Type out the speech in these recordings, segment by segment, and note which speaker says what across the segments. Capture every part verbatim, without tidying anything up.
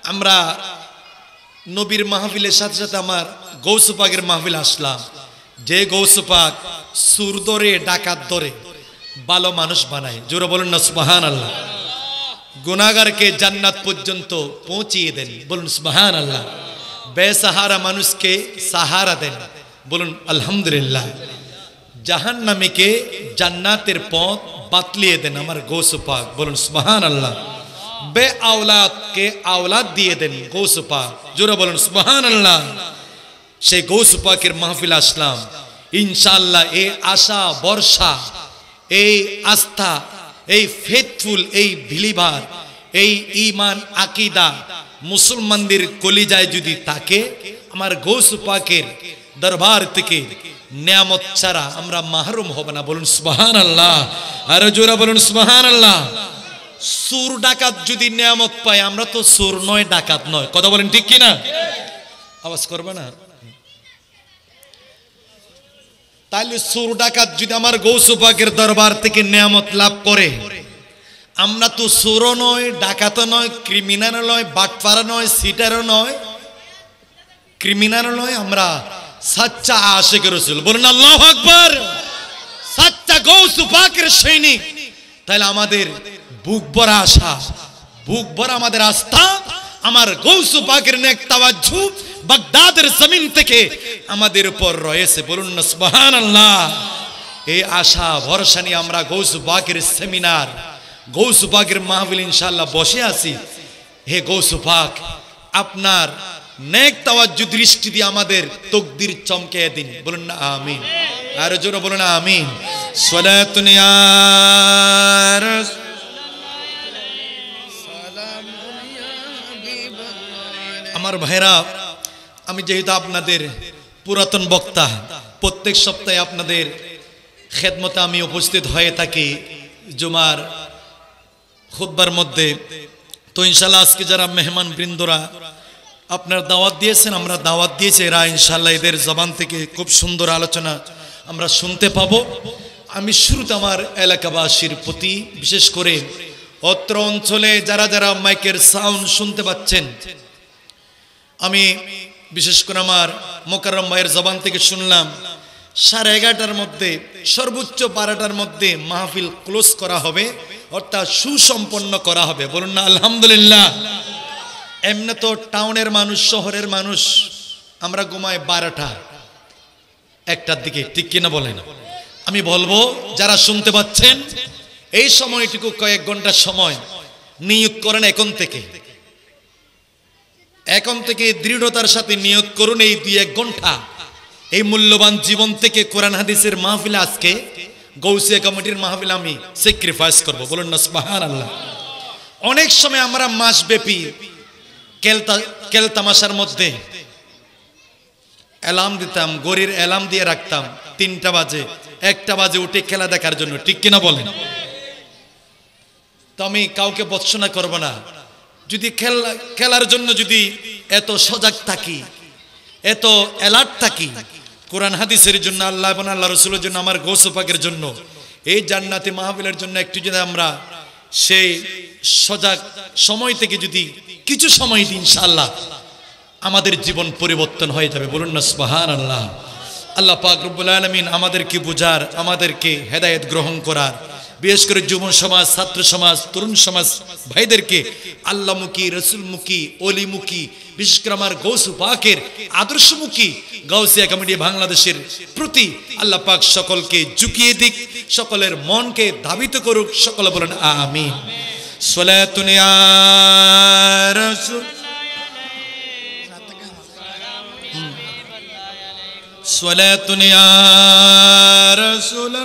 Speaker 1: আমরা নবীর মাহফিলের সাথে সাথে আমার গৌস পাকের মাহফিল আসলাম। যে গৌস পাক সুর ধরে ডাকাত ধরে ভালো মানুষ বানায়, জোরে বলুন না সুবহানাল্লাহ। গুনাহগারকে জান্নাত পর্যন্ত পৌঁছিয়ে দেন, বলুন সুবহানাল্লাহ। বেসাহারা মানুষকে সাহারা দেন, বলুন আলহামদুলিল্লাহ। জাহান্নামীকে জান্নাতের পথ বাতলিয়ে দেন আমার গৌস পাক, বলুন সুবহানাল্লাহ। বে আওলাদকে আওলাদ দিয়ে দেন গৌস পাক, জোরে বলুন সুবহানাল্লাহ। সেই গৌস পাকের মাহফিল আসলাম ইনশাআল্লাহ। এই আশা ভরসা, এই আস্থা, এই ফেথফুল, এই বিলিভার, এই ঈমান আকীদা মুসলমানদের কলিজায় যদি থাকে, আমার গৌস পাকের দরবার থেকে নিয়ামত ছাড়া আমরা মাহরুম হব না, বলুন সুবহানাল্লাহ। আরো জোরে বলুন সুবহানাল্লাহ। সুর ডাকাত যদি নিয়ামত পায়, আমরা তো সুর নয়, ডাকাত নয়, কথা বলেন ঠিক কিনা? আওয়াজ করবে না? তাহলে সুর ডাকাত যদি আমার গৌস পাকের দরবার থেকে নিয়ামত লাভ করে, আমরা তো সুরও নয়, ডাকাত নয়, ক্রিমিনাল নয়, বাটপাড়া নয়, সিটারও নয়, ক্রিমিনাল নয়, আমরা সাচ্চা আশিক রাসূল, বলুন আল্লাহু আকবার। সাচ্চা গৌস পাকের সৈনিক। তাহলে আমাদের বুক ভরা আশা, বুক ভরা আমাদের আস্থা আমার গৌস পাকের নেক তাওয়াজ্জু বাগদাদের জমিন থেকে আমাদের উপর রয়েছে, বলুন না সুবহানাল্লাহ। এই আশা ভরসা নিয়ে আমরা গৌস পাকের সেমিনার, গৌস পাকের মাহফিল ইনশাআল্লাহ বসে আছি। হে গৌস পাক, আপনার নেক তাওয়াজ্জু দৃষ্টি দিয়ে আমাদের তকদির চমকে দিন, বলুন না আমিন। আর জোরে বলুন না আমিন। সালাতুন ইয়া রাসূল, আমার ভাইরা, আমি যেহেতু আপনাদের পুরাতন বক্তা, প্রত্যেক সপ্তাহে আপনাদের খেদমতে আমি উপস্থিত হয়ে থাকি জুমার খুতবার মধ্যে। তো ইনশাআল্লাহ আজকে যারা মেহমান বৃন্দরা আপনার দাওয়াত দিয়েছেন, আমরা দাওয়াত দিয়েছি, এরা ইনশাআল্লাহ এদের জবান থেকে খুব সুন্দর আলোচনা আমরা শুনতে পাবো। আমি শুরুতে আমার এলাকাবাসীর প্রতি, বিশেষ করে অত্র অঞ্চলে যারা যারা মাইকের সাউন্ড শুনতে পাচ্ছেন, আমি বিশেষ করে আমার মোকাররম ভাইয়ের জবান থেকে শুনলাম সাড়ে এগারোটার মধ্যে, সর্বোচ্চ বারোটার মধ্যে মাহফিল ক্লোজ করা হবে, অর্থাৎ সুসম্পন্ন করা হবে, বলুন না আলহামদুলিল্লাহ। এমনি তো টাউনের মানুষ, শহরের মানুষ আমরা ঘুমাই বারোটা একটার দিকে, ঠিক কিনা বলেন? আমি বলবো যারা শুনতে পাচ্ছেন এই সময়টুকু কয়েক ঘন্টা সময় নিয়োগ করেন, এখন থেকে এখন থেকে দৃঢ়তার সাথে নিয়োগ করুন এই দুই এক ঘন্টা এই মূল্যবান জীবন থেকে কোরআন হাদিসের মাহফিলে, আজকে গৌসিয়া কমিটির মাহফিলে আমি স্যাক্রিফাইস করব, বলুন না সুবহানাল্লাহ। অনেক সময় আমরা মাসব্যাপী কেলতা কেলতামাশার মধ্যে অ্যালার্ম দিতাম, গড়ির অ্যালার্ম দিয়ে রাখতাম, তিনটা বাজে একটা বাজে উঠে খেলা দেখার জন্য, ঠিক কিনা বলেন? তো আমি কাউকে বৎসনা করব না। যদি খেলা খেলার জন্য যদি এত সজাগ থাকি, এত অ্যালার্ট থাকি, কোরআন হাদিসের জন্য, আল্লাহ এবং আল্লাহ রসুলের জন্য, আমার গৌস পাকের জন্য, এই জান্নাতি মাহফিলের জন্য একটু যদি আমরা সেই সজাগ সময় থেকে যদি কিছু সময় দিই, ইনশাআল্লাহ আমাদের জীবন পরিবর্তন হয়ে যাবে, বলুন না সুবহানাল্লাহ। আল্লাহ পাক রব্বুল আলামিন আমাদেরকে বুঝার, আমাদেরকে হেদায়েত গ্রহণ করার, বিশেষ করে যুব সমাজ, ছাত্র সমাজ, তরুণ সমাজ ভাইদেরকে আল্লাহমুখী, রসুলমুখী, অলিমুখী, বিশেষ করে আমার গৌস পাকের আদর্শমুখী গাউসিয়া কমিটি বাংলাদেশের প্রতি আল্লাহ পাক সকলকে ঝুঁকিয়ে দিক, সকলের মনকে ধাবিত করুক, সকলে বলেন আমিন। সালাতুন ইয়া রাসূল, সালাতুন ইয়া রাসূল,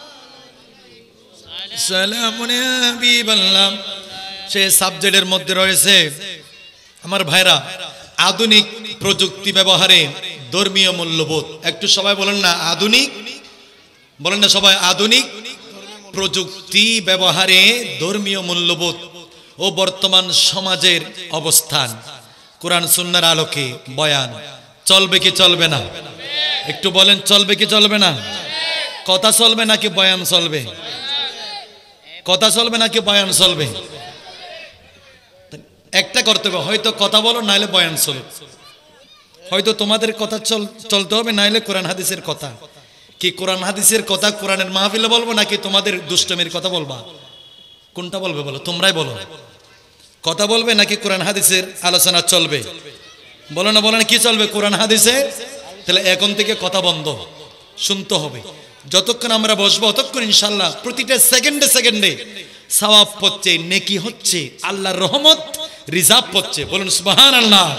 Speaker 1: সালামুন ইয়া হাবিবাল্লাহ। সে সাবজেক্টের মধ্যে রয়েছে আমার ভাইরা আধুনিক প্রযুক্তি ব্যবহারে ধর্মীয় মূল্যবোধ। একটু সবাই বলেন না আধুনিক, বলেন না সবাই আধুনিক প্রযুক্তি ব্যবহারে ধর্মীয় মূল্যবোধ ও বর্তমান সমাজের অবস্থান, কোরআন সুন্নাহর আলোকে বয়ান চলবে কি চলবে না? একটু বলেন চলবে কি চলবে না? কথা চলবে নাকি বয়ান চলবে? কথা চলবে নাকি বয়ান চলবে? একটা করতে হবে, হয়তো কথা বলো নাইলে বয়ান চলো, হয়তো তোমাদের কথা চল চলতে হবে নাইলে কোরআন হাদিসের কথা। কি কোরআন হাদিসের কথা কোরআনের মাহফিলে বলবো নাকি তোমাদের দুষ্টমির কথা বলবা? কোনটা বলবে বলো? তোমরাই বলো। কথা বলবে নাকি কোরআন হাদিসের আলোচনা চলবে? বলো না, বলো না, কি চলবে? কোরআন হাদিসে। তাহলে এখন থেকে কথা বন্ধ, শুনতে হবে। যতক্ষণ আমরা বসবো ততক্ষণ ইনশাআল্লাহ প্রতিটা সেকেন্ডে সেকেন্ডে সওয়াব হচ্ছে, নেকি হচ্ছে, আল্লাহর রহমত রিজার্ভ হচ্ছে। বলুন সুবহানাল্লাহ।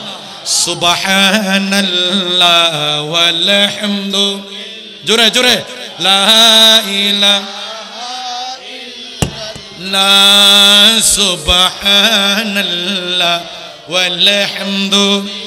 Speaker 1: সুবহানাল্লাহ ওয়াল হামদু, জোরে জোরে, লা ইলাহা ইল্লাল্লাহ, সুবহানাল্লাহ ওয়াল হামদু।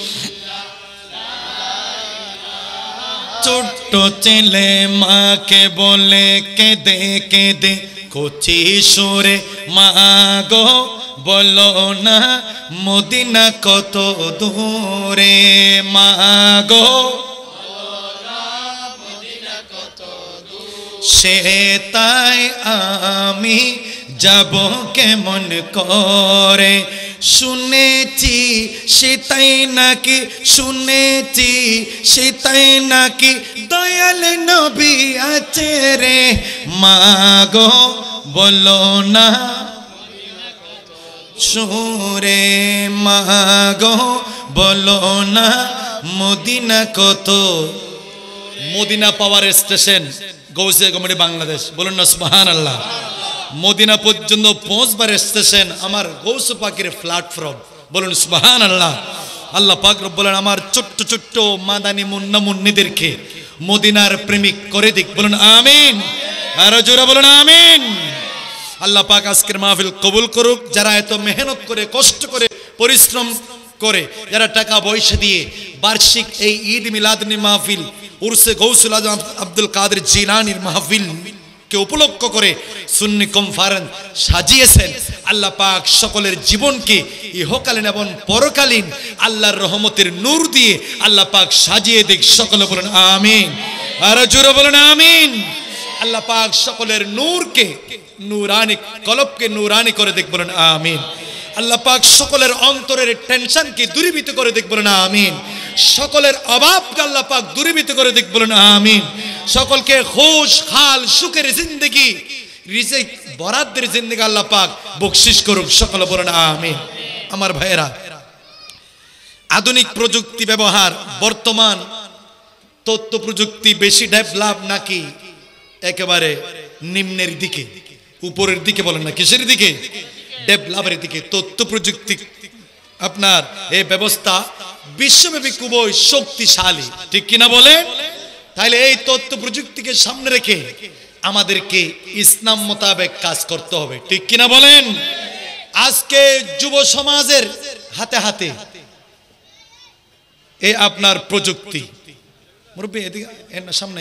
Speaker 1: ছোট্ট ছেলে মাকে বলে কেঁদে কেঁদে কচি সুরে, মা গো বলো না মদিনা কত দূরে, মা গো সে তাই আমি যাব কেমন করে, শুনেছি সে তাই নাকি, শুনেছি সে তাই নাকি দয়াল নবী আছে রে, মা গো বলো না সুরে, মা গো বলো না মদিনা কত। Madina power station Gausia committee Bangladesh, বলুন না সুবহানাল্লাহ। মদিনা পর্যন্ত পৌঁছবার স্টেশন আমার গৌস পাকের প্ল্যাটফর্ম, বলুন সুবহানাল্লাহ। আল্লাহ পাক রব্বুল আলামিন আমার ছোট্ট ছোট্ট মাদানী মুন্না মুন্নিদেরকে মদিনার প্রেমিক করে দিক, বলুন আমিন। আরো জোরে বলুন আমিন। আল্লাহ পাক আজকের মাহফিল কবুল করুক। যারা এত মেহনত করে, কষ্ট করে, পরিশ্রম করে, যারা টাকা পয়সা দিয়ে বার্ষিক এই ঈদ মিলাদুন মাহফিল উরসে গৌসুল আজম আব্দুল কাদের জিলানীর মাহফিল কে উপলক্ষ করে সুন্নি কনফারেন্স সাজিয়েছেন, আল্লাহ পাক সকলের জীবনকে ইহকালীন এবং পরকালীন আল্লাহর রহমতের নূর দিয়ে আল্লাহ পাক সাজিয়ে দিক। সকলে বলেন আমিন। আর জোরে বলেন আমিন। আল্লাহ পাক সকলের নূরকে, নূরানি কলবকে নূরানি করে দিক, বলেন আমিন। আল্লাহ পাক সকলের অন্তরের টেনশনকে দূরীভূত করে দিক, বলেন আমিন। সকলের অভাবকে আল্লাহ পাক দূরীভূত করে দিক, বলেন আমিন। সকলকে খুশ খাল সুখের জিন্দেগি, রিজিক বরাদ্দের জিন্দেগি আল্লাহ পাক বকশিশ করুক। সকলে বলেন আমিন। আমার ভাইয়েরা, আধুনিক প্রযুক্তি ব্যবহার, বর্তমান তথ্য প্রযুক্তি বেশি ডেভেলপ নাকি একেবারে নিম্নের দিকে, উপরের দিকে? বলেন না, কিসের দিকে? ডেভেলপের দিকে। তথ্য প্রযুক্তি আপনার এই ব্যবস্থা বিশ্বব্যাপী খুবই শক্তিশালী, ঠিক কিনা বলে? তাহলে এই তথ্য প্রযুক্তিকে সামনে রেখে আমাদেরকে ইসলাম মোতাবেক কাজ করতে হবে, ঠিক কিনা বলেন? আজকে যুব সমাজের হাতে হাতে এই আপনার প্রযুক্তি, মুরব্বী এদিকে সামনে,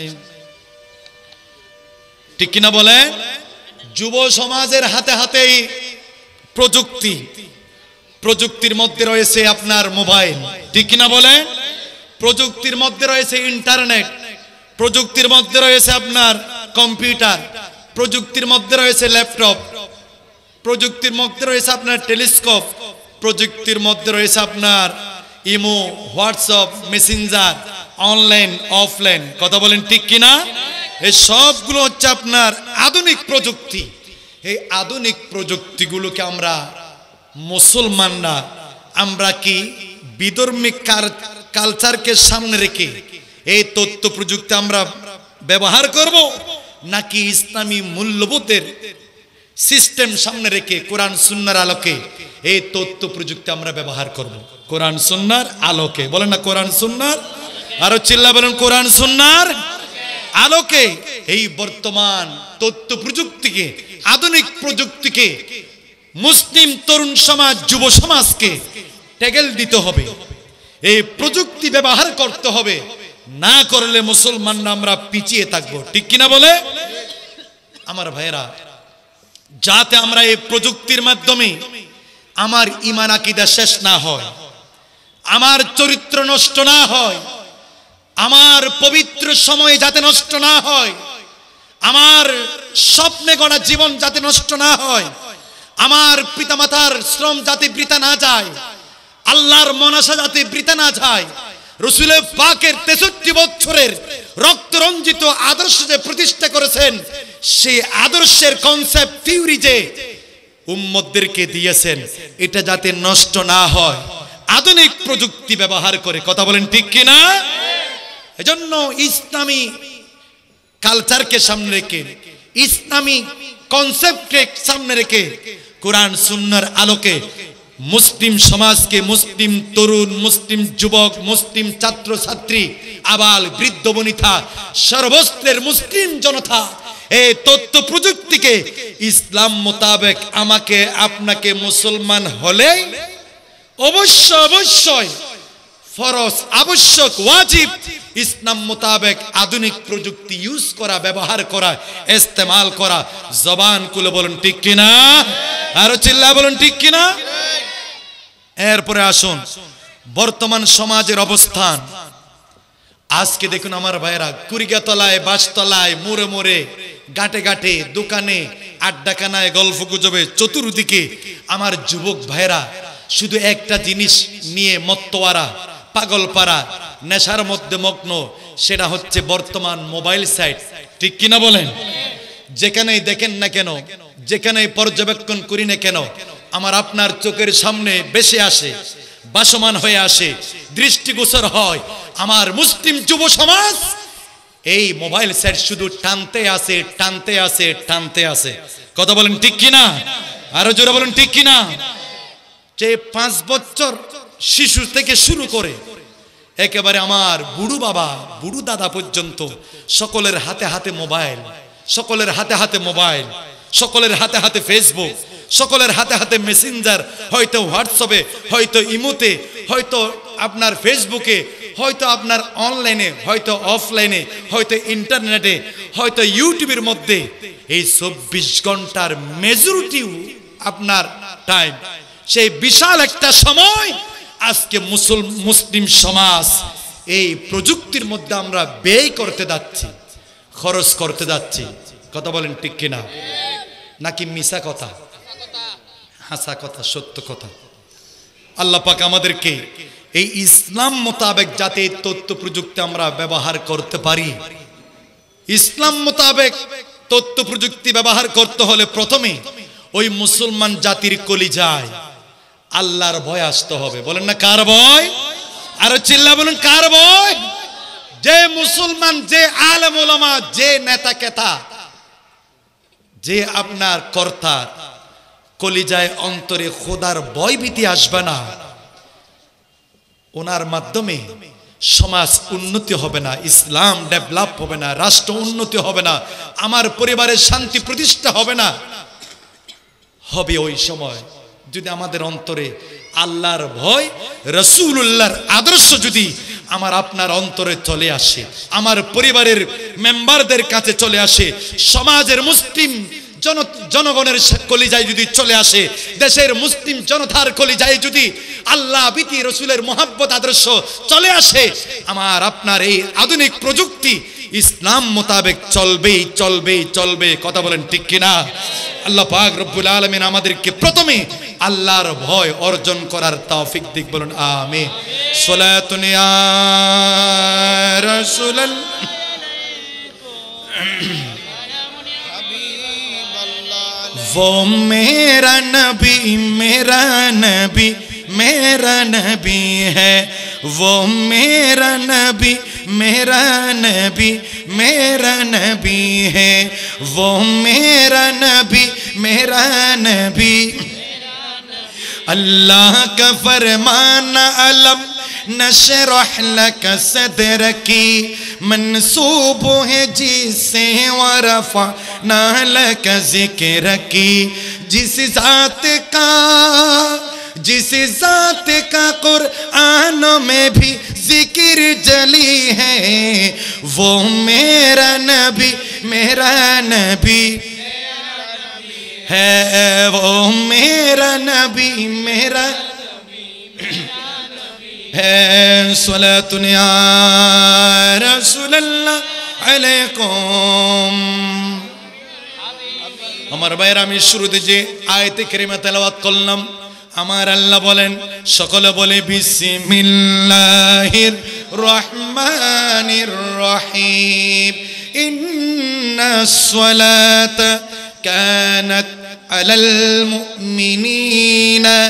Speaker 1: ঠিক কিনা বলেন? যুব সমাজের হাতে হাতেই প্রযুক্তি, প্রযুক্তির মধ্যে রয়েছে আপনার মোবাইল, ঠিক কিনা বলেন? প্রযুক্তির মধ্যে রয়েছে ইন্টারনেট, প্রযুক্তির মধ্যে রয়েছে আপনার কম্পিউটার, প্রযুক্তির মধ্যে রয়েছে ল্যাপটপ, প্রযুক্তির মধ্যে রয়েছে আপনার টেলিস্কোপ, প্রযুক্তির মধ্যে রয়েছে আপনার imo, WhatsApp, Messenger, online offline, কথা বলেন ঠিক কিনা? এই সবগুলো হচ্ছে আপনার আধুনিক প্রযুক্তি। এই আধুনিক প্রযুক্তিগুলোকে আমরা মুসলমানরা আমরা কি বিধর্মিক কালচারকে সামনে রেখে এই তথ্য প্রযুক্তি আমরা ব্যবহার করব, নাকি ইসলামী মূল্যবোধের সিস্টেম সামনে রেখে কোরআন সুন্নাহর আলোকে এই তথ্য প্রযুক্তি আমরা ব্যবহার করব? কোরআন সুন্নাহর আলোকে, বলেন না কোরআন সুন্নাহর, আরো চিল্লা বলেন কোরআন সুন্নাহর আলোকে। এই বর্তমান তথ্য প্রযুক্তিকে, আধুনিক প্রযুক্তিকে মুসলিম তরুণ সমাজ, যুব সমাজকে ট্যাগেল দিতে হবে, এই প্রযুক্তি ব্যবহার করতে হবে। না করলে মুসলমানরা আমরা পিছিয়ে থাকবো, ঠিক কিনা বলে? আমার ভাইয়েরা, যাতে আমরা এই প্রযুক্তির মাধ্যমে আমার ঈমান আকীদা শেষ না হয়, আমার চরিত্র নষ্ট না হয়, আমার পবিত্র সময় যাতে নষ্ট না হয়, আমার স্বপ্নে গড়া জীবন যাতে নষ্ট না হয়, আমার পিতামাতার শ্রম যাতে বৃথা না যায়, আল্লাহর মনাসা যাতে বৃথা না যায়, রাসূলের পাকের তেষট্টি বছরের রক্তরঞ্জিত আদর্শ যে প্রতিষ্ঠা করেছেন, সেই আদর্শের কনসেপ্ট থিওরি যে উম্মতদেরকে দিয়েছেন, এটা যাতে নষ্ট না হয় আধুনিক প্রযুক্তি ব্যবহার করে। কথা বলেন ঠিক কিনা? এজন্য ইসলামী কালচারকে সামনে রেখে, ইসলামী কনসেপ্টকে সামনে রেখে, কোরআন সুন্নাহর আলোকে মুসলিম সমাজকে, মুসলিম তরুণ, মুসলিম যুবক, মুসলিম ছাত্র ছাত্রী, আবাল বৃদ্ধ বনিতা, সর্বস্তরের মুসলিম জনতা এই তথ্য প্রযুক্তিকে ইসলাম মোতাবেক আমাকে আপনাকে মুসলমান হলে অবশ্য অবশ্যই ফরজ, আবশ্যক, ওয়াজিব ইসলাম মোতাবেক আধুনিক প্রযুক্তি ইউজ করা, ব্যবহার করা, ইস্তেমাল করা। জবান খুলে বলুন ঠিক কিনা? আরো চিল্লা বলুন ঠিক কিনা? এরপরে আসুন বর্তমান সমাজের অবস্থান। আজকে দেখুন আমার ভাইরা, কুড়িগাতলায়, বাসতলায়, মোড়ে মোড়ে, ঘাটে ঘাটে, দোকানে, আড্ডাখানায়, গল্প গুজবে, চতুর্দিকে আমার যুবক ভাইরা শুধু একটা জিনিস নিয়ে মত্তওয়ারা, পাগলপাড়া, নেশার মধ্যে মগ্ন, সেটা হচ্ছে বর্তমান মোবাইল সাইট। ঠিক কিনা বলেন? যেখানেই দেখেন না কেন, যেখানেই পর্যবেক্ষণ করি না কেন, আমার আপনার চোখের সামনে বেশি আসে, বাসমান হয়ে আসে, দৃষ্টিগোচর হয় আমার মুসলিম যুব সমাজ এই মোবাইল সেট শুধু টানতে আসে, টানতে আসে, টানতে আসে। কথা বলেন ঠিক কিনা? আরো জোরে বলেন ঠিক কিনা? যে পাঁচ বছর শিশু থেকে শুরু করে একেবারে আমার বুড়ো বাবা, বুড়ো দাদা পর্যন্ত সকলের হাতে হাতে মোবাইল, সকলের হাতে হাতে মোবাইল, সকলের হাতে হাতে ফেসবুক, সকলের হাতে হাতে মেসেঞ্জার, হয়তো হোয়াটসঅ্যাপে, হয়তো ইমোতে, হয়তো আপনার ফেসবুকে, হয়তো আপনার অনলাইনে, হয়তো অফলাইনে, হয়তো ইন্টারনেটে, হয়তো ইউটিউবের মধ্যে। এই চব্বিশ ঘন্টার মেজরিটি আপনার টাইম, সেই বিশাল একটা সময় আজকে মুসলিম সমাজ এই প্রযুক্তির মধ্যে আমরা ব্যয় করতে যাচ্ছি, খরচ করতে যাচ্ছি। কথা বলেন ঠিক কিনা? নাকি মিছা কথা? হাসা কথা, সত্য কথা। আল্লাহ পাক আমাদেরকে এই ইসলাম মোতাবেক যাতে তথ্য প্রযুক্তি আমরা ব্যবহার করতে পারি, ইসলাম মোতাবেক তথ্য প্রযুক্তি ব্যবহার করতে হলে প্রথমে ওই মুসলমান জাতির কলিজায় আল্লাহর ভয় আসতে হবে। বলেন না কার ভয়? আরো চিল্লা বলুন কার ভয়? যে মুসলমান, যে আলেম ওলামা, যে নেতা কেতা, যে আপনার কর্তা কলিজায় অন্তরে খোদার ভয় ভীতি আসবে না, ওনার মাধ্যমে সমাজ উন্নতি হবে না, ইসলাম ডেভেলপ হবে না, রাষ্ট্র উন্নতি হবে না, আমার পরিবারের শান্তি প্রতিষ্ঠা হবে না। হবে ওই সময় যদি আমাদের অন্তরে আল্লাহর ভয়, রাসূলুল্লাহর আদর্শ যদি আমার আপনার অন্তরে চলে আসে, আমার পরিবারের মেম্বারদের কাছে চলে আসে, সমাজের মুসলিম জন জনগণের কলিজায় যদি চলে আসে, দেশের মুসলিম জনতার কলিজায় যদি আল্লাহ ভীতি, রাসূলের মহব্বত আদর্শ চলে আসে, আমার আপনার এই আধুনিক প্রযুক্তি ইসলাম মোতাবেক চলবেই চলবেই চলবে। কথা বলেন ঠিক কিনা? আল্লাহ পাক রব্বুল আলামিন আমাদেরকে প্রথমে আল্লাহর ভয় অর্জন করার তৌফিক দিক। বলুন আমিন। সালাতুন ইয়া রাসূলাল্লাহ। वो मेरा नबी, मेरा नबी, मेरा नबी है। वो मेरा नबी, मेरा नबी, मेरा नबी है। वो मेरा नबी, मेरा नबी। अल्लाह का फरमाना अलम नशरह लक सदरकी मंसूब है जिसे वरफ़अना लक ज़िक्रकी। जिस ज़ात का, जिस ज़ात का कुरान में भी जिक्र जली है, वो मेरा नबी, मेरा नबी है। वो मेरा नबी, मेरा है। सलातुन या रसूलल्लाह अलैकुम। আমার ভাইয়ের আমি শুরুতে যে আয়াতে কারিমা তেলাওয়াত করলাম আমার আল্লাহ বলেন সকলে বলে বিসমিল্লাহির রহমানির রহিম ইন্নাস সালাতা কানাত আলাল মুমিনিনা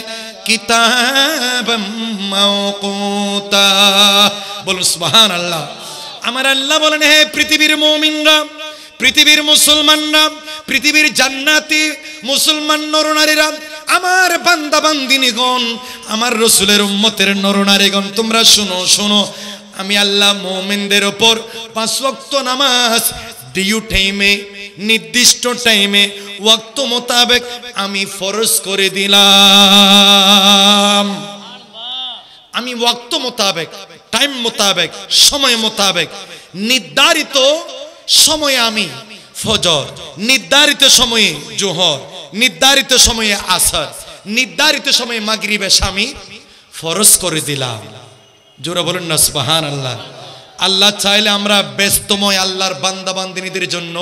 Speaker 1: কিতাবাম মাওকুতা বলুন সুবহানাল্লাহ। আমার আল্লাহ বলেন হে পৃথিবীর মুমিনরা, পৃথিবীর মুসলমানরা, পৃথিবীর জান্নাতি মুসলমান নরনারীরা, আমার বান্দা বান্দিনীগণ, আমার রাসূলের উম্মতের নরনারীগণ, তোমরা শুনো শুনো আমি আল্লাহ মুমিনদের উপর পাঁচ ওয়াক্ত নামাজ ডিউ টাইমে নির্দিষ্ট টাইমে ওয়াক্ত মোতাবেক আমি ফরজ করে দিলাম। আমি ওয়াক্ত মোতাবেক টাইম মোতাবেক সময় মোতাবেক নির্ধারিত সময়ে আমি ফজর, নির্ধারিত সময়ে জোহর, নির্ধারিত সময়ে আসর, নির্ধারিত সময়ে মাগরিব এশা আমি ফরজ করে দিলাম। জোরে বলুন না সুবহানাল্লাহ। আল্লাহ চাইলে আমরা ব্যস্তময় আল্লাহর বান্দা বান্দিনীদের জন্য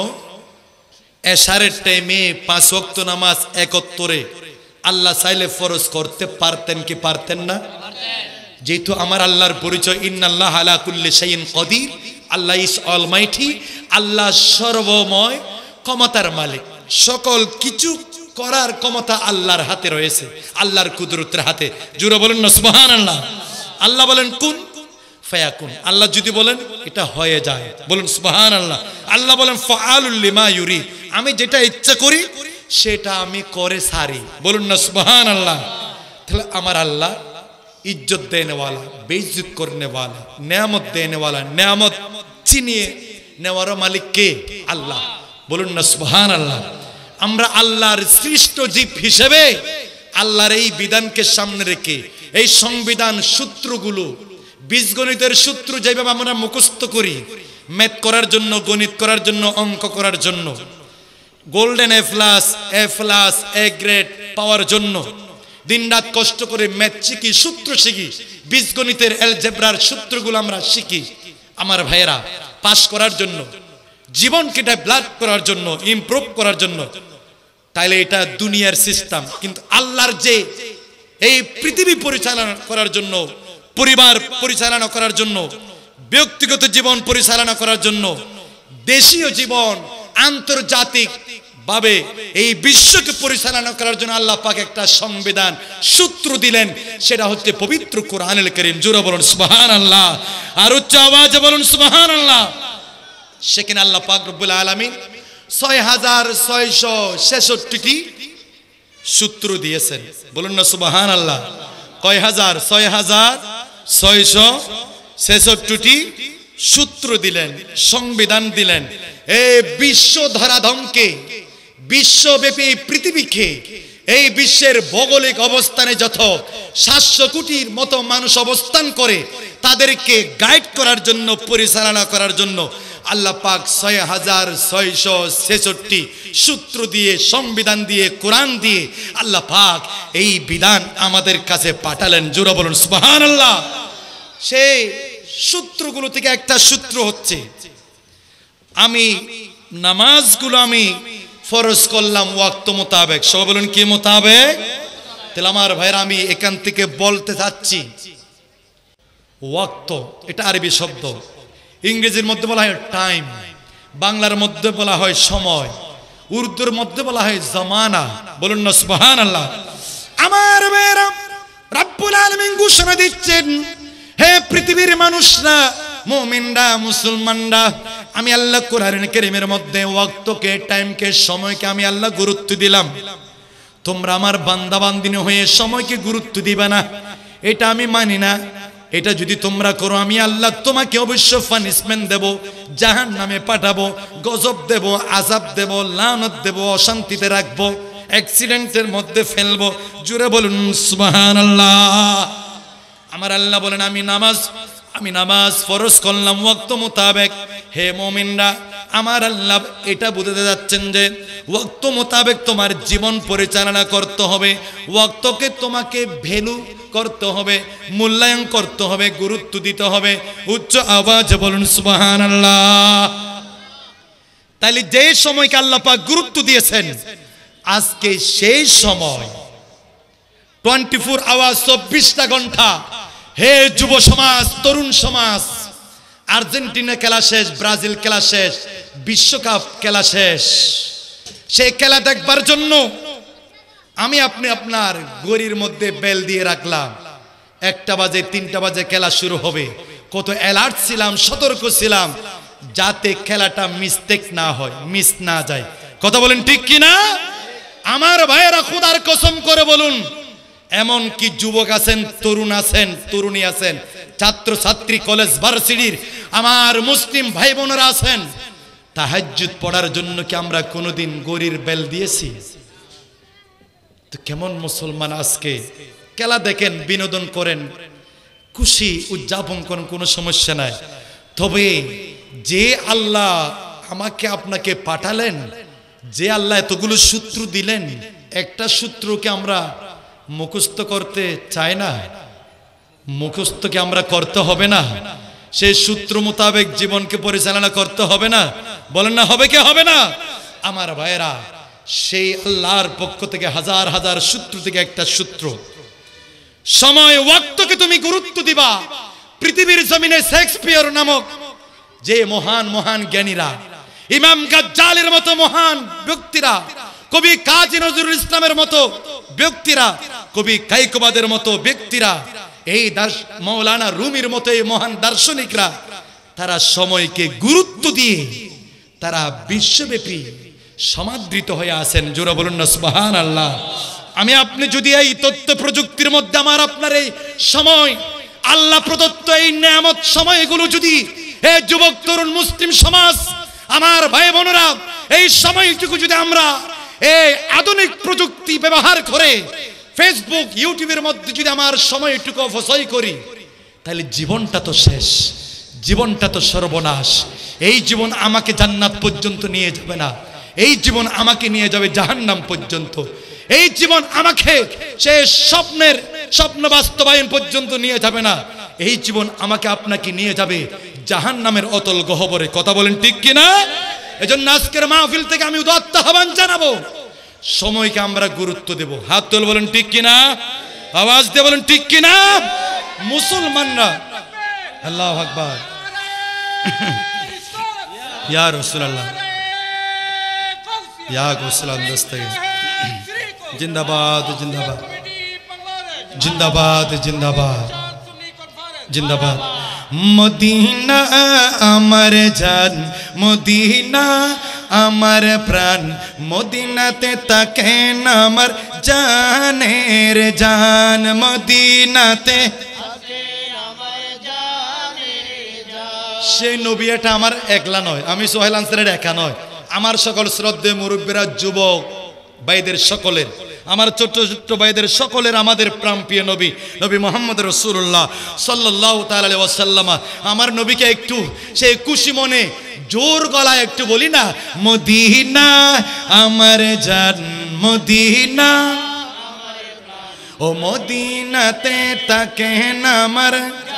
Speaker 1: এশারের টাইমে পাঁচ ওয়াক্ত নামাজ একত্তরে আল্লাহ চাইলে ফরজ করতে পারতেন কি পারতেন না? যেহেতু আমার আল্লাহর পরিচয় ইন্নাল্লাহ আলা কুল্লি শাইইন কদির, আল্লাহ ইজ অলমাইটি, আল্লাহ সর্বময় ক্ষমতার মালিক, সকল কিছু করার ক্ষমতা আল্লাহর হাতে রয়েছে, আল্লাহর কুদরতের হাতে। জোরে বলেন না সুবহানাল্লাহ। আল্লাহ বলেন কুন ফায়াকুন, আল্লাহ যদি বলেন এটা হয়ে যায়, বলুন সুবহানাল্লাহ। আল্লাহ বলেন ফাআলুল লিমা ইউরিদ, আমি যেটা ইচ্ছা করি সেটা আমি করে সারি, বলুন না সুবহানাল্লাহ। তাহলে আমার আল্লাহ इज्जत देने वाला, बेइज्जत करने वाला, नेमत देने वाला, नेमत चिनिए नेवारो मालिक के আল্লাহ, বলুন না সুবহানাল্লাহ। আমরা আল্লাহর সৃষ্ট জীব হিসেবে আল্লাহর এই বিধানকে সামনে রেখে এই সংবিধান সূত্রগুলো, বীজগণিতের সূত্র যেভাবে আমরা মুখস্থ করি ম্যাথ করার জন্য, গণিত করার জন্য, অঙ্ক করার জন্য, golden A plus A plus A grade পাওয়ার জন্য দিন রাত কষ্ট করে ম্যাথ শিখি, সূত্র শিখি, বীজগণিতের অ্যালজেব্রার সূত্রগুলো আমরা শিখি আমার ভাইয়েরা পাস করার জন্য, জীবনকে ডেভেলপ করার জন্য, ইমপ্রুভ করার জন্য। তাইলে এটা দুনিয়ার সিস্টেম, কিন্তু আল্লাহর যে এই পৃথিবী পরিচালনা করার জন্য, পরিবার পরিচালনা করার জন্য, ব্যক্তিগত জীবন পরিচালনা করার জন্য, দেশীয় জীবন, আন্তর্জাতিক ভাবে এই বিশ্বকে পরিচালনা করার জন্য আল্লাহ পাক একটা সংবিধান সূত্র দিলেন, সেটা হচ্ছে পবিত্র কোরআনুল কারীম। জোরে বলুন সুবহানাল্লাহ, আর উচ্চ আওয়াজে বলুন সুবহানাল্লাহ। সেখানে আল্লাহ পাক রব্বুল আলামিন ছয় হাজার ছয়শ ছেষট্টিটি সূত্র দিয়েছেন, বলুন না সুবহানাল্লাহ। কয় হাজার? ছয় হাজার ছয়শ ছেষট্টিটি সূত্র দিলেন, সংবিধান দিলেন। এই বিশ্ব ধরাধমকে, বিশ্বব্যাপী পৃথিবীকে, এই বিশ্বের ভৌগোলিক অবস্থানে যত সাতশো কোটির মতো মানুষ অবস্থান করে তাদেরকে গাইড করার জন্য, পরিচালনা করার জন্য আল্লাহ পাক ছয় হাজার ছয়শ ছেষট্টি সূত্র দিয়ে, সংবিধান দিয়ে, কোরআন দিয়ে আল্লাহ পাক এই বিধান আমাদের কাছে পাঠালেন। জোরে বলুন সুবহানাল্লাহ। সেই সূত্রগুলো থেকে একটা সূত্র হচ্ছে আমি নামাজগুলো আমি ফরজ করলাম ওয়াক্ত মোতাবেক। সবাই বলুন কি মোতাবেক? তাহলে আমার ভাইরা আমি এখান থেকে বলতে চাচ্ছি ওয়াক্ত এটা আরবি শব্দ, ইংরেজির মধ্যে বলা হয় টাইম, বাংলার মধ্যে বলা হয় সময়, উর্দুর মধ্যে বলা হয় জামানা। বলুন না সুবহানাল্লাহ। আমার ভাইরা রব্বুল আলামিন ঘোষণা দিচ্ছেন, হে পৃথিবীর মানুষরা, মুমিনরা, মুসলমানরা, আমি আল্লাহ কোরআন কারীমের মধ্যে ওয়াক্তকে, টাইমকে, সময়কে আমি আল্লাহ গুরুত্ব দিলাম। তোমরা আমার বান্দা বান্দিনী হয়ে সময়কে গুরুত্ব দিবে না, এটা আমি মানি না। এটা যদি তোমরা করো আমি আল্লাহ তোমাকে অবশ্য পানিশমেন্ট দেব, জাহান্নামে পাঠাবো, গজব দেব, আযাব দেব, লানত দেব, অশান্তিতে রাখবো, অ্যাক্সিডেন্টের মধ্যে ফেলবো। জোরে বলুন সুবহানাল্লাহ। আমার আল্লাহ বলেন আমি নামাজ আমি নামাজ ফরজ করলাম ওয়াক্ত মোতাবেক। হে মুমিনরা, আমার আল্লাহ এটা বুঝাতে যাচ্ছেন যে ওয়াক্ত মোতাবেক তোমার জীবন পরিচালনা করতে হবে, ওয়াক্তকে তোমাকে ভ্যালু করতে হবে, মূল্যায়ন করতে হবে, গুরুত্ব দিতে হবে। উচ্চ আওয়াজে বলুন সুবহানাল্লাহ। তাইলে যে সময়কে আল্লাহ পাক গুরুত্ব দিয়েছেন আজকে সেই সময় টোয়েন্টি ফোর আওয়ার চব্বিশটা ঘন্টা। হে যুব সমাজ, তরুণ সমাজ, আর্জেন্টিনা খেলা শেষ, ব্রাজিল খেলা শেষ, বিশ্বকাপ খেলা শেষ। সেই খেলা দেখবার জন্য আমি আপনি আপনার গড়ির মধ্যে বেল দিয়ে রাখলাম, একটা বাজে তিনটা বাজে খেলা শুরু হবে। কত অ্যালার্ট ছিলাম, সতর্ক ছিলাম, যাতে খেলাটা মিস্টেক না হয়, মিস না যায়। কথা বলেন ঠিক কিনা? আমার ভাইয়েরা খোদার কসম করে বলুন, এমন কি যুবক আছেন, তরুণ আছেন, তরুণী আছেন, ছাত্র ছাত্রী, কলেজ ভার্সিটির আমার মুসলিম ভাই বোনেরা আছেন, তাহাজ্জুদ পড়ার জন্য কি আমরা কোনোদিন গড়ির বেল দিয়েছি? তো কেমন মুসলমান আজকে খেলা দেখেন, বিনোদন করেন, খুশি উদযাপন করেন, কোনো সমস্যা নাই। তবে যে আল্লাহ আমাকে আপনাকে পাঠালেন, যে আল্লাহ এতগুলো সূত্র দিলেন, একটা সূত্রকে আমরা মুখস্থ করতে চাই না? মুখস্থকে আমরা করতে হবে না? সেই সূত্র মোতাবেক জীবনকে পরিচালনা করতে হবে না? বলেন না, হবে কি হবে না? আমার ভাইয়েরা, সেই আল্লাহর পক্ষ থেকে হাজার হাজার সূত্র থেকে একটা সূত্র, সময় ওয়াক্তকে তুমি গুরুত্ব দিবা। পৃথিবীর জমিনে শেক্সপিয়র নামক যে মহান মহান জ্ঞানীরা, ইমাম গাজ্জালির মতো মহান ব্যক্তিরা, কবি কাজী নজরুল ইসলামের মতো ব্যক্তিরা, কবি কায়কোবাদের মতো ব্যক্তিরা, এই দাস মৌলানা রুমির মতো এই মহান দার্শনিকরা, তারা সময়কে গুরুত্ব দিয়ে তারা বিশ্বব্যাপী সমাদৃত হয়ে আছেন। জোরে বলুন না সুবহানাল্লাহ। আমি আপনি যদি এই তথ্য প্রযুক্তির মধ্যে আমার আপনার এই সময়, আল্লাহ প্রদত্ত এই নেয়ামত সময়গুলো যদি, হে যুবক তরুণ মুসলিম সমাজ, আমার ভাই বোনেরা, এই সময়টুকু যদি আমরা এই আধুনিক প্রযুক্তি ব্যবহার করে ফেসবুক ইউটিউবের মধ্যে যদি আমার সময়টুকু অপচয় করি, তাহলে জীবনটা তো শেষ, জীবনটা তো সর্বনাশ। এই জীবন আমাকে জান্নাত পর্যন্ত নিয়ে যাবে না, এই জীবন আমাকে নিয়ে যাবে জাহান্নাম পর্যন্ত। এই জীবন আমাকে সে স্বপ্নের স্বপ্ন বাস্তবায়ন পর্যন্ত নিয়ে যাবে না, এই জীবন আমাকে আপনাকে নিয়ে যাবে জাহান্নামের অতল গহ্বরে। কথা বলেন ঠিক কিনা? এজন্য আজকের মাহফিল থেকে আমি উদাত্ত আহ্বান জানাবো, সময়কে আমরা গুরুত্ব দেব। হাত তুলে বলেন ঠিক কিনা, আওয়াজ দিয়ে বলেন ঠিক কিনা। মুসলমানরা, আল্লাহু আকবার, ইয়া রাসূলুল্লাহ, ইয়া গোসলাম দস্তগীর, জিন্দাবাদ জিন্দাবাদ জিন্দাবাদ জিন্দাবাদ জিন্দাবাদ। মদিনা আমার জান, মদিনা আমার প্রাণ, মদিনাতে তাকেন আমার জানের জান, মদিনাতে সেই নবী। এটা আমার একলা নয়, আমি সোহেল আনসারের একা নয়, আমার সকল শ্রদ্ধেয় মুরব্বীরা, যুবক ভাইদের সকলের, আমার ছোট্ট ছোট্ট ভাইদের সকলের, আমাদের প্রাণপ্রিয় নবী নবী মুহাম্মদ রাসূলুল্লাহ সাল্লাল্লাহু তাআলা আলাইহি ওয়াসাল্লাম, আমার নবীকে একটু সেই খুশি মনে জোর গলায় একটু বলি না, মদিনা আমার জান, মদিনা ও মদিনাতে তাকেন আমার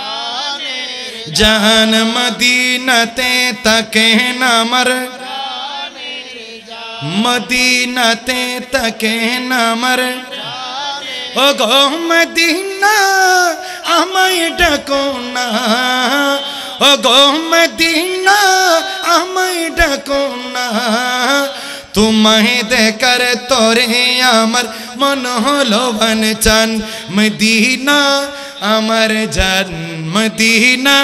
Speaker 1: জান, মদিনাতে তাকেন আমার, মদিনাতে তাকেন আমার। ও গো মদিনা আমায় ডাকো না, ও গো মদিনা আমায় ডাকো না, তোমায় দেখার তোরে আমার মন হলো বানচান, মদিনা আমার জান, মদিনা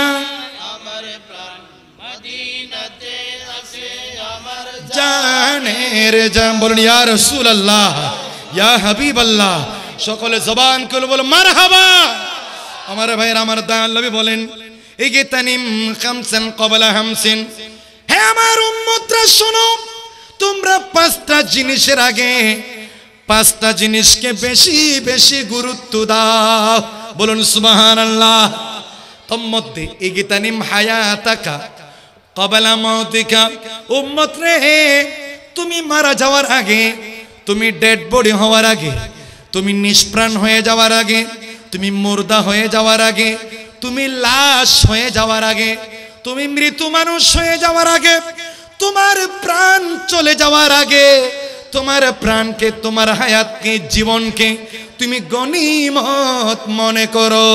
Speaker 1: জানের জান। বলুন ইয়া রাসূলুল্লাহ, ইয়া হাবিবাল্লাহ। সকলে জবান করে বলো মারহাবা। আমার ভাইয়ের, আমার দয়াল নবী বলেন, ইগতানিম খামসান ক্বাবলা হামসিন, হে আমার উম্মতরা শোনো, তোমরা পাঁচটা জিনিসের আগে পাঁচটা জিনিসকে বেশি বেশি গুরুত্ব দাও। বলুন সুবহানাল্লাহ। তন্মধ্যে ইগতানিম হায়াতাকা ক্বাবলা মাউতিকা, উম্মত রে, তুমি মারা যাওয়ার আগে, তুমি ডেড বডি হওয়ার আগে, তুমি নিষ্প্রাণ হয়ে যাওয়ার আগে, তুমি মুর্দা হয়ে যাওয়ার আগে, তুমি লাশ হয়ে যাওয়ার আগে, তুমি মৃত মানুষ হয়ে যাওয়ার আগে, তোমার প্রাণ চলে যাওয়ার আগে, তোমার প্রাণকে, তোমার হায়াতকে, জীবনকে তুমি গনিমত মনে করো।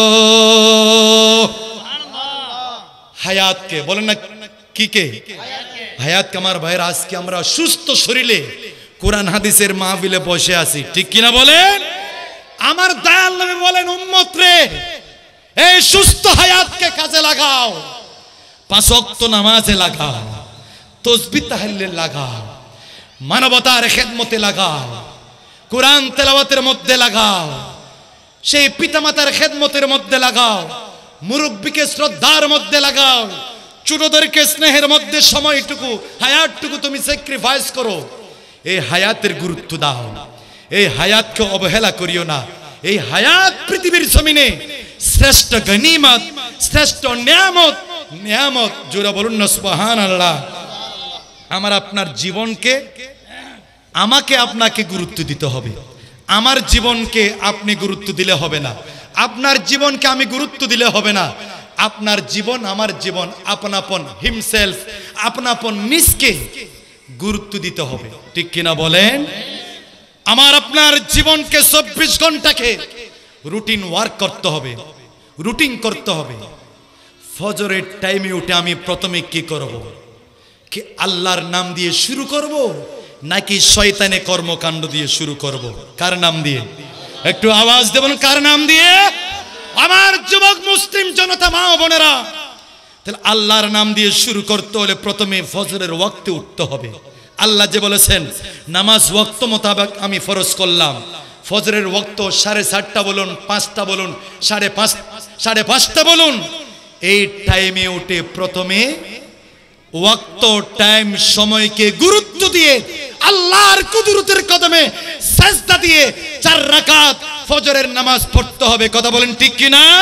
Speaker 1: হায়াতকে বলেন না, কি কে? হায়াতকে। আমার ভাইয়ের, আজকে আমরা সুস্থ শরীরে কোরআন হাদিসের মাহফিলে বসে আছি, ঠিক কিনা বলেন? আমার দয়াল নবী বলেন, উম্মত রে, এই সুস্থ হায়াতকে কাজে লাগাও, পাঁচ ওয়াক্ত নামাজে লাগাও, তাসবিহ তাহলিলে লাগাও, মানবতার খেদমতে লাগাও, কোরআন তেলাওয়াতের মধ্যে লাগাও, সেই পিতামাতার খেদমতের মধ্যে লাগাও, মুরব্বীকে শ্রদ্ধার মধ্যে লাগাও, ছোটদেরকে স্নেহের মধ্যে সময়টুকু, হায়াতটুকু তুমি স্যাক্রিফাইস করো। এই হায়াতের গুরুত্ব দাও, এই হায়াতকে অবহেলা করিও না। এই হায়াত পৃথিবীর জমিনে শ্রেষ্ঠ গনিমত, শ্রেষ্ঠ নিয়ামত। নিয়ামত জোরে বলুন না সুবহানাল্লাহ। আমার আপনার জীবনকে, আমাকে আপনাকে গুরুত্ব দিতে হবে। আমার জীবনকে আপনি গুরুত্ব দিলে হবে না, আপনার জীবনকে আমি গুরুত্ব দিলে হবে না। আপনার জীবন, আমার জীবন, আপনাপন হিমসেলফ, আপনাপন নিজকে গুরুত্ব দিতে হবে, ঠিক কিনা বলেন? আমার আপনার জীবনকে চব্বিশ ঘন্টাকে রুটিন ওয়ার্ক করতে হবে, রুটিন করতে হবে। ফজরের টাইমে উঠে আমি প্রথমে কি করব? কি আল্লাহর নাম দিয়ে শুরু করব, নাকি শয়তানে কর্মকাণ্ড দিয়ে শুরু করব? কার নাম দিয়ে? একটু আওয়াজ দেবেন, কার নাম দিয়ে? আমার যুবক মুসলিম জনতা, মা ও বোনেরা, তাহলে আল্লাহর নাম দিয়ে শুরু করতে হলে প্রথমে ফজরের ওয়াক্তে উঠতে হবে। আল্লাহ যে বলেছেন, নামাজ ওয়াক্ত মোতাবেক আমি ফরজ করলাম। ফজরের ওয়াক্ত সাড়ে সাতটা বলুন, পাঁচটা বলুন, সাড়ে পাঁচ সাড়ে পাঁচটা বলুন, এই টাইমে উঠে প্রথমে ওয়াক্ত টাইম সময়কে গুরুত্ব দিয়ে আল্লাহর কুদরতের কদমে সাজদা দিয়ে চার রাকাত ফজরের নামাজ পড়তে হবে। কথা বলেন ঠিক কি না?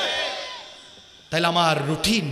Speaker 1: তাহলে আমার রুটিন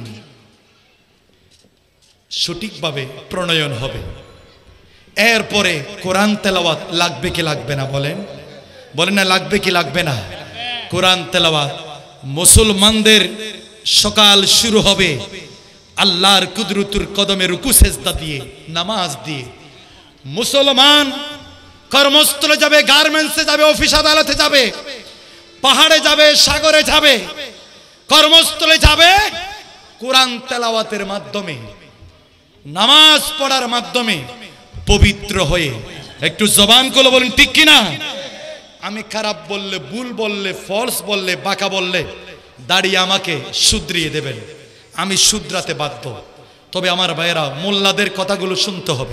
Speaker 1: সঠিকভাবে প্রণয়ন হবে। এরপরে কোরআন তেলাওয়াত লাগবে কি লাগবে না? বলেন বলেন না, লাগবে কি লাগবে না? কোরআন তেলাওয়াত মুসলমানদের সকাল শুরু হবে আল্লাহর কুদরতের কদমে রুকু সেজদা দিয়ে, নামাজ দিয়ে। মুসলমান কর্মস্থলে যাবে, গার্মেন্টসে যাবে, অফিস আদালতে যাবে, পাহাড়ে যাবে, সাগরে যাবে, কর্মস্থলে যাবে, কোরআন তেলাওয়াতের মাধ্যমে, নামাজ পড়ার মাধ্যমে পবিত্র হয়ে। একটু জবান খুলে বলেন ঠিক কিনা? আমি খারাপ বললে, ভুল বললে, ফলস বললে, বাঁকা বললে দাঁড়িয়ে আমাকে শুধরিয়ে দেবেন, আমি শুধরাতে বাধ্য। তবে আমার ভাইয়েরা, মোল্লাদের কথাগুলো শুনতে হবে।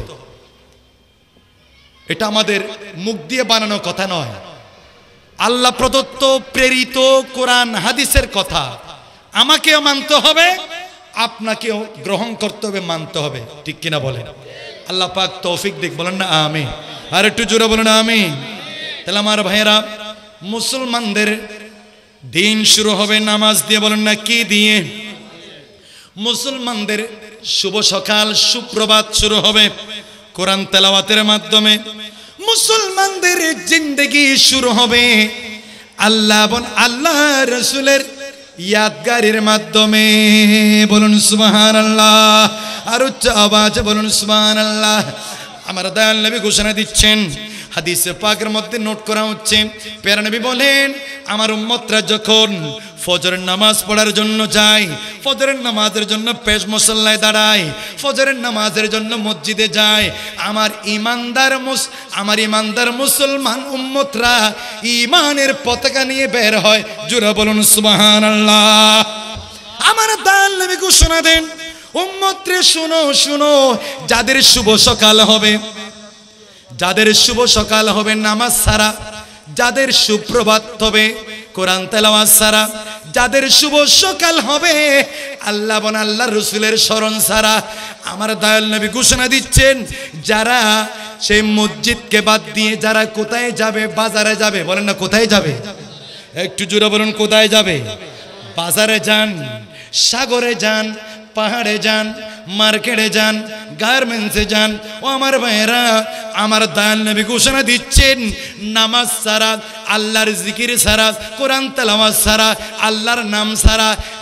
Speaker 1: এটা আমাদের মুখ দিয়ে বানানো কথা নয়, আল্লাহ প্রদত্ত প্রেরিত কোরআন হাদিসের কথা। আমাকেও মানতে হবে, আপনাকেও গ্রহণ করতে হবে, মানতে হবে, ঠিক কিনা বলেন? আল্লাহ পাক তৌফিক দিক, বলেন না আমিন। আর একটু জোরে বলেন আমিন। তাহলে আমার ভাইয়েরা, মুসলমানদের দিন শুরু হবে নামাজ দিয়ে, বলেন না কি দিয়ে? মুসলমানদের শুভ সকাল, সুপ্রভাত শুরু হবে কোরআন তেলাওয়াতের মাধ্যমে। মুসলমানদের জিন্দেগি শুরু হবে আল্লাহ এবং আল্লাহ রাসূলের ইয়াদগারির মাধ্যমে। বলুন সুবহানাল্লাহ। আর উচ্চ আওয়াজে বলুন সুবহানাল্লাহ। আমার দয়াল নবী ঘোষণা দিচ্ছেন, হাদিসে পাকের মধ্যে নোট করা হচ্ছে, প্যারা নবী বলেন, আমার উম্মতরা যখন ফজরের নামাজ পড়ার জন্য যায়, ফজরের নামাজের জন্য পেশ মুসল্লায় দাঁড়ায়, ফজরের নামাজের জন্য মসজিদে যায়, আমার ইমানদার মুস আমার ইমানদার মুসলমান উম্মতরা ইমানের পতাকা নিয়ে বের হয়। জোরে বলুন সুবহানাল্লাহ। আমার দয়াল নবী ঘোষণা দেন, উম্মতরে শুনো শুনো, যাদের শুভ সকাল হবে, যাদের শুভ সকাল হবে নামাজ ছাড়া, যাদের সুপ্রভাত হবে কোরআন তেলাওয়াত ছাড়া, যাদের শুভ সকাল হবে আল্লাহ বন আল্লাহ রসুলের স্মরণ ছাড়া, আমার দয়াল নবী ঘোষণা দিচ্ছেন, যারা সেই মসজিদকে বাদ দিয়ে যারা কোথায় যাবে? বাজারে যাবে। বলেন না কোথায় যাবে? একটু জোরে বলুন, কোথায় যাবে? বাজারে যান, সাগরে যান, পাহাড়ে যান, মার্কেটে যান, গার্মেন্টসে যান। ও আমার ভাইয়েরা, আমার দয়াল নবী ঘোষণা দিচ্ছেন, নামাজ ছাড়া, আল্লাহর জিকির ছাড়া, কোরআন তেলাওয়াত ছাড়া, আল্লাহর নাম ছাড়া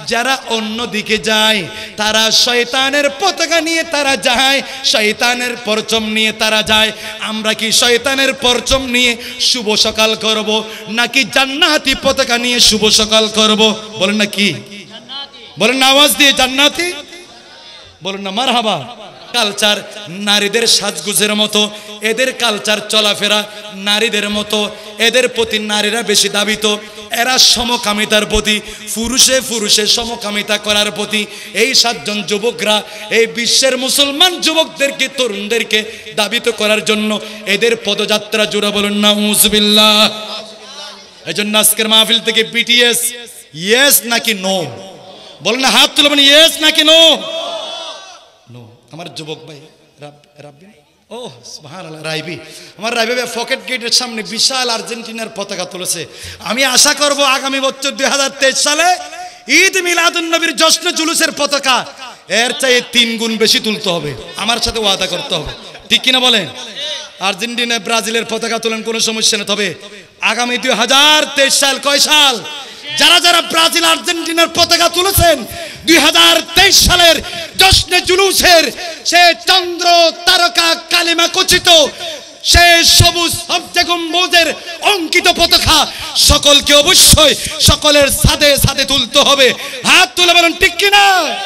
Speaker 1: যারা অন্য দিকে যায় তারা শয়তানের পতাকা নিয়ে তারা যায়, শয়তানের পরচম নিয়ে তারা যায়। আমরা কি শয়তানের পরচম নিয়ে শুভ সকাল করব নাকি জান্নাতি পতাকা নিয়ে শুভ সকাল করব? বলেন না কি, বলেন না আওয়াজ দিয়ে জান্নাতি, বলেন না মারহাবা। কালচার নারীদের সাজগুজের মতো, এদের কালচার চলাফেরা নারীদের মতো, এদের প্রতি নারীরা বেশি দাবিত, এরা সমকামিতার প্রতি, পুরুষে পুরুষে সমকামিতা করার প্রতি। এই সাতজন যুবকরা এই বিশ্বের মুসলমান যুবকদেরকে, তরুণদেরকে দাবিত করার জন্য এদের পদযাত্রা জোড়া, বলুন না উযবিল্লাহ। এই জন্য আজকের মাহফিল থেকে বিটিএস ইয়েস নাকি নো, বলেন না, হাত তুলে বলেন ইয়েস নাকি নো। নো। আমার যুবক ভাই রাব্বি, ও সুবহানাল্লাহ, রাইবি, আমার রাইবি ভাই পকেট গেটের সামনে বিশাল আর্জেন্টিনার পতাকা তুলেছে। আমি আশা করব আগামী বছর দুই হাজার তেইশ সালে ঈদ মিলাদুন নবীর জশ্ন জুলুসের পতাকা এর চেয়ে তিন গুণ বেশি তুলতে হবে। আমার সাথে ওয়াদা করতে হবে, ঠিক কিনা বলেন? আর্জেন্টিনা ব্রাজিলের পতাকা তোলেন, কোনো সমস্যা নেই। তবে আগামী দুই হাজার তেইশ সাল, কয় সাল? যারা যারা ব্রাজিল আর্জেন্টিনার পতাকা তুলেছেন দুই হাজার তেইশ সালের জশ্নে জুলুসের সে চন্দ্র তারকা কালিমা খচিত সে সবুজ সবজে গম্বুজের অঙ্কিত পতাকা সকলকে অবশ্যই সকলের সাথে সাথে তুলতে হবে। হাত তুলে বলেন ঠিক কিনা?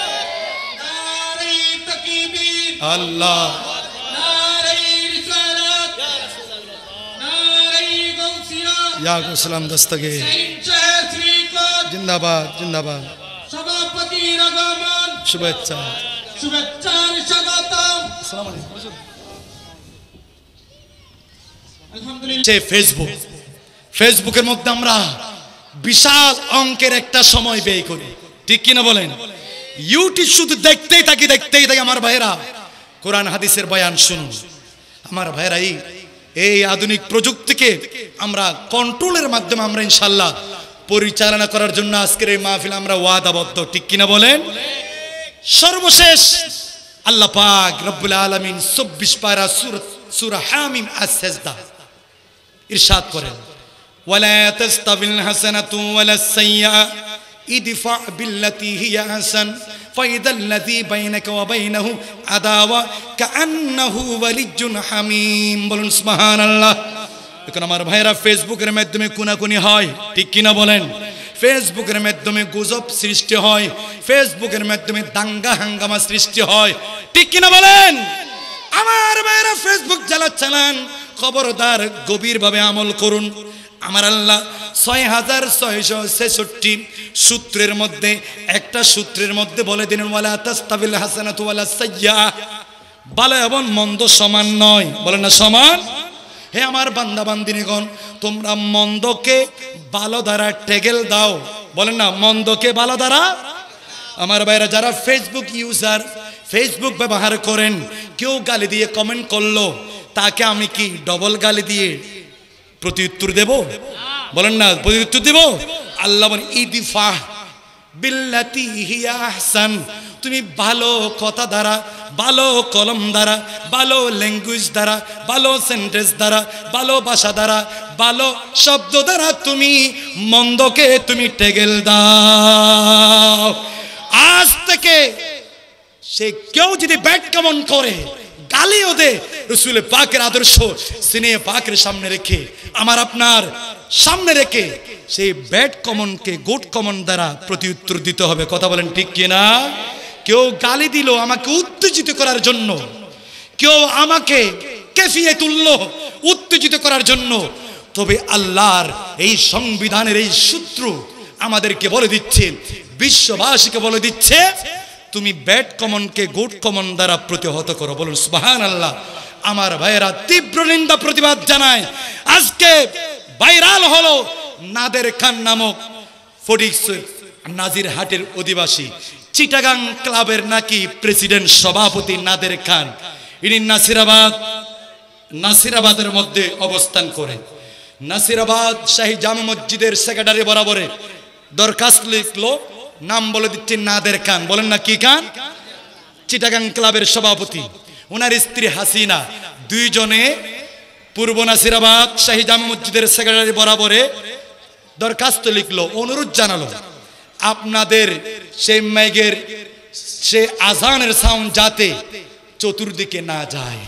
Speaker 1: আল্লাহ ইয়া গোসলাম দস্তগে জিন্দাবাদ, জিন্দাবাদ। সভাপতির আগমন, শুভেচ্ছা, শুভেচ্ছার স্বাগতম। আসসালামু আলাইকুম। আলহামদুলিল্লাহ। ফেসবুক, ফেসবুকের মধ্যে আমরা বিশাল অঙ্কের একটা সময় ব্যয় করি, ঠিক কিনা বলেন? ইউটিউব শুধু দেখতেই থাকি, দেখতেই থাকি। আমার ভাইরা কোরআন হাদিসের বয়ান শুনুন। আমার ভাইরা এই এই আধুনিক প্রযুক্তিকে আমরা কন্ট্রোলের মাধ্যমে আমরা ইনশাআল্লাহ পরিচালনা করার জন্য আজকের এই মাহফিল আমরা ওয়াদাবদ্ধ, ঠিক কিনা বলেন? সর্বশেষ আল্লাহ পাক রব্বুল আলামিন চব্বিশ পারা সূরা সূরা হামিম আস-সাজদা ইরশাদ করেন, ওয়ালা তাস্তাবিল হাসানাতু ওয়ালাস সাইয়্যা ইদফা বিল্লাতী হিয়া আহসান ফাইদাল্লাযী বাইনাকা ওয়া বাইনাহু আদাওয়া কাআন্নাহু ওয়ালিয়্যুন হামীম। বলুন সুবহানাল্লাহ। এখন আমার ভাইরা ফেসবুকের মাধ্যমে কোনাকুনি হয়, ঠিক কিনা বলেন? ফেসবুকের মাধ্যমে গুজব সৃষ্টি হয়, ফেসবুকের মাধ্যমে দাঙ্গা হাঙ্গামা সৃষ্টি হয়, ঠিক কিনা বলেন? আমার ভাইরা ফেসবুক যারা চালান খবরদার গভীরভাবে আমল করুন। আমার আল্লাহ ছয় হাজার ছয়শ ছেষট্টি সূত্রের মধ্যে একটা সূত্রের মধ্যে বলে দিলেন, ওয়ালা তাস্তাবিল হাসানাতু ওয়ালাস সাইয়্যা, ভালো এবং মন্দ সমান নয়। বলেন না সমান? হে আমার বান্দা বান্দিনীগণ, তোমরা মন্দকে ভালো দ্বারা টেকেল দাও। বলেন না মন্দকে ভালো দ্বারা। আমার ভাইরা যারা ফেসবুক ইউজার, ফেসবুক ব্যবহার করেন, কেউ গালি দিয়ে কমেন্ট করলো, তাকে আমি কি ডবল গালি দিয়ে প্রতি উত্তর দেব? বলেন না প্রতি উত্তর দেব? আল্লাহ বলেন ইদফা বিল্লাতী হিয়া আহসান, তুমি ভালো কথা দ্বারা, ভালো কলম দ্বারা, ভালো ল্যাঙ্গুয়েজ দ্বারা, ভালো সেন্টেন্স দ্বারা, ভালো ভাষা দ্বারা, ভালো শব্দ দ্বারা তুমি মন্দকে তুমি টেকেল দাও। আজ থেকে সে কেউ যদি ব্যাড কমেন্ট করে, গালিও দে, রাসূল পাকের আদর্শ সিনে পাকের সামনে রেখে, আমার আপনার সামনে রেখে সেই ব্যাড কমেন্টকে গুড কমেন্ট দ্বারা প্রতি উত্তর দিতে হবে। কথা বলেন ঠিক কিনা? কেউ গালি দিল আমাকে উত্তেজিত করার জন্য, কেউ আমাকে কেফিয়ে তুললো উত্তেজিত করার জন্য, তবে আল্লাহর এই সংবিধানের এই সূত্র আমাদেরকে বলে দিচ্ছে, বিশ্ববাসীকে বলে দিচ্ছে, তুমি ব্যাড কমনকে গুড কমন দ্বারা প্রতিহত করো। বলুন সুবহানাল্লাহ। আমার ভাইয়েরা তীব্র নিন্দা প্রতিবাদ জানায়। আজকে ভাইরাল হলো নাদের খান নামক ফটিকস নাজিরহাটের অধিবাসী চিটাগাং ক্লাবের নাকি প্রেসিডেন্ট সভাপতি নাদের খান। ইনি নাসিরাবাদ নাসিরাবাদের মধ্যে অবস্থান করে। নাসিরাবাদ শাহী জামে মসজিদের সেক্রেটারি বরাবরে দরখাস্ত লিখলো, নাম বলে দিচ্ছে নাদের খান। বলেন না কি খান? চিটাগাং ক্লাবের সভাপতি। ওনার স্ত্রী হাসিনা, দুইজনে পূর্ব নাসিরাবাদ শাহী জামে মসজিদের সেক্রেটারি বরাবরে দরখাস্ত লিখলো, অনুরোধ জানালো, আপনাদের সেই মেঘের সে আজানের সাউন্ড যাতে চতুর্দিকে না যায়।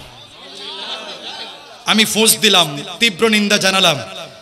Speaker 1: আমি ফোঁস দিলাম, তীব্র নিন্দা জানালাম।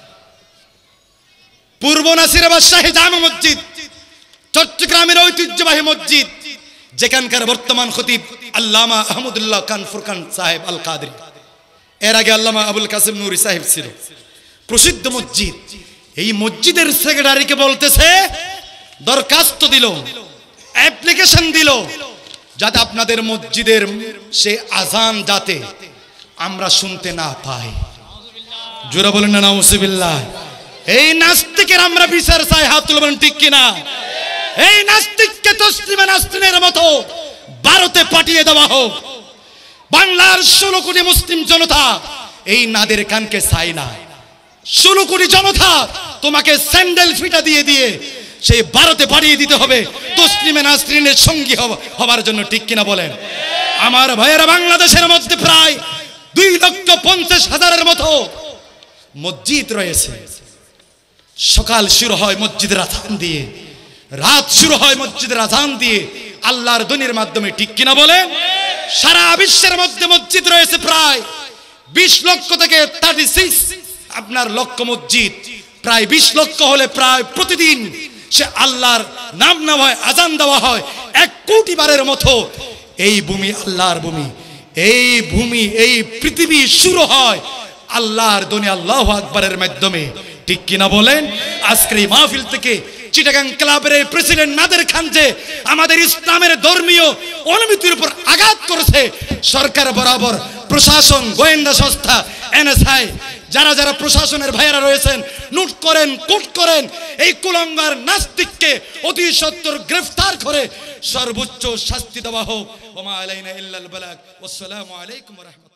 Speaker 1: পূর্ব নাসিরাবাদ শাহী জামে মসজিদ চট্টগ্রামের ঐতিহ্যবাহী মসজিদ, যেখানকার বর্তমান খতিব আল্লামা আহমদুল্লাহ খান ফুরকান সাহেব আল কাদরি, এর আগে আল্লামা আবুল কাসিম নুরি সাহেব ছিল, প্রসিদ্ধ মসজিদ। এই মসজিদের সেক্রেটারিকে বলতেছে, দরখাস্ত দিল, অ্যাপ্লিকেশন দিল, যাতে আপনাদের মসজিদের সে আজান যাতে আমরা শুনতে না পাই। জোরে বলেন না নাউজুবিল্লাহ। এই নাস্তিকের আমরা বিচার চাই, হাত তুলে বলেন ঠিক কিনা। এই নাস্তিককে তসলিমা নাসরিনের মতো ভারতে পাঠিয়ে দেওয়া হোক। বাংলার ষোলো কোটি মুসলিম জনতা এই নাদের কানকে চায় না। ষোলো কোটি জনতা তোমাকে স্যান্ডেল ফিটা দিয়ে দিয়ে সেই ভারতে পাঠিয়ে দিতে হবে তসলিমা নাসরিনের সঙ্গী হবার জন্য, ঠিক কিনা বলেন। আমার ভাইয়েরা, বাংলাদেশের মধ্যে প্রায় দুই লক্ষ পঞ্চাশ হাজারের মতো মসজিদ রয়েছে। সকাল শুরু হয় মসজিদের আজান দিয়ে, রাত শুরু হয় মসজিদের আজান দিয়ে, আল্লাহর ধ্বনির মাধ্যমে, ঠিক কিনা বলেন। সারা বিশ্বের মধ্যে মসজিদ রয়েছে প্রায় বিশ লক্ষ থেকে থার্টি সিক্স আপনার লক্ষ মসজিদ। প্রায় বিশ লক্ষ হলে প্রায় প্রতিদিন সে আল্লাহর নাম নেওয়া হয়, আজান দেওয়া হয় এক কোটি বারের মতো। এই ভূমি আল্লাহর ভূমি, এই ভূমি এই পৃথিবী শুরু হয় আল্লাহর ধ্বনি আল্লাহু আকবারের মাধ্যমে, ঠিক কিনা বলেন। আজকের এই মাহফিল থেকে চিটাগাং ক্লাবের প্রেসিডেন্ট নাদের খান যে আমাদের ইসলামের ধর্মীয় অনুভূতির উপর আঘাত করেছে, সরকার বরাবর প্রশাসন, গোয়েন্দা সংস্থা, এনএসআই, যারা যারা প্রশাসনের ভাইয়েরা রয়েছেন, নোট করেন, কোট করেন, এই কুলঙ্গার নাস্তিককে অতি সত্বর গ্রেফতার করে সর্বোচ্চ শাস্তি দেওয়া হোক। ওয়া মা আলাইনা ইল্লাল বালাগ। আসসালামু আলাইকুম ওয়া রাহমাতুল্লাহ।